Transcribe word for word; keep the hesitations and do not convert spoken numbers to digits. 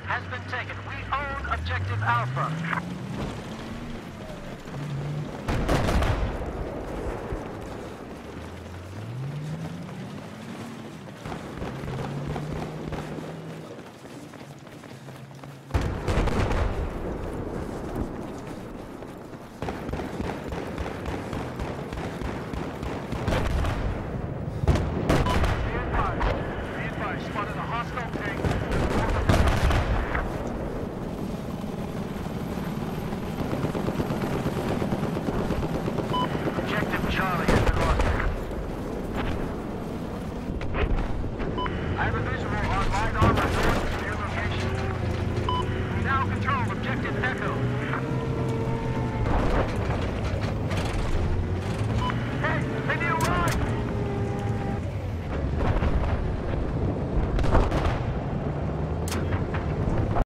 has been taken. We own Objective Alpha. Now control Objective Echo.